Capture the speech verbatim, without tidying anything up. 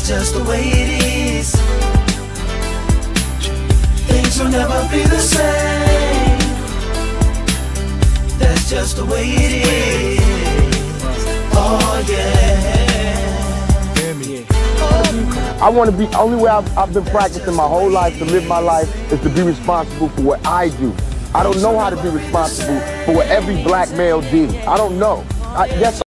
just the way it is. Things will never be the same. That's just the way it is. Oh yeah. I want to be, only way I've, I've been practicing my whole life to live my life is to be responsible for what I do. I don't know how to be responsible for what every black male did. I don't know. I, yes,